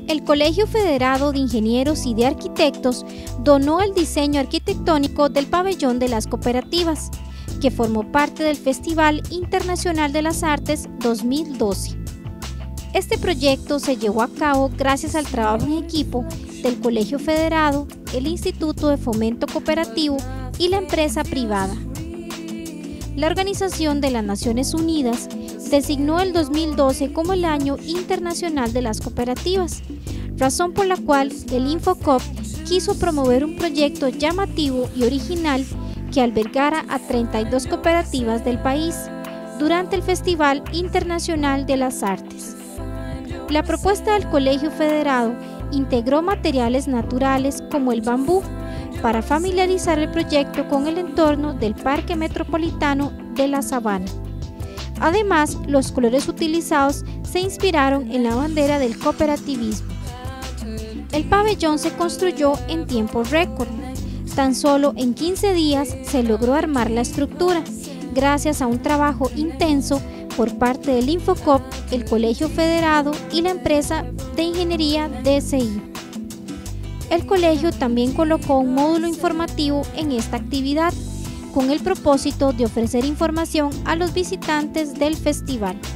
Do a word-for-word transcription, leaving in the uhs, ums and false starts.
El Colegio Federado de Ingenieros y de Arquitectos donó el diseño arquitectónico del Pabellón de las Cooperativas, que formó parte del Festival Internacional de las Artes dos mil doce. Este proyecto se llevó a cabo gracias al trabajo en equipo del Colegio Federado, el Instituto de Fomento Cooperativo y la empresa privada. La Organización de las Naciones Unidas designó el dos mil doce como el Año Internacional de las Cooperativas, razón por la cual el InfoCoop quiso promover un proyecto llamativo y original que albergara a treinta y dos cooperativas del país durante el Festival Internacional de las Artes. La propuesta del Colegio Federado integró materiales naturales como el bambú para familiarizar el proyecto con el entorno del Parque Metropolitano de la Sabana. Además, los colores utilizados se inspiraron en la bandera del cooperativismo. El pabellón se construyó en tiempo récord. Tan solo en quince días se logró armar la estructura, gracias a un trabajo intenso por parte del InfoCoop, el Colegio Federado y la empresa de ingeniería D S I. El colegio también colocó un módulo informativo en esta actividad, con el propósito de ofrecer información a los visitantes del festival.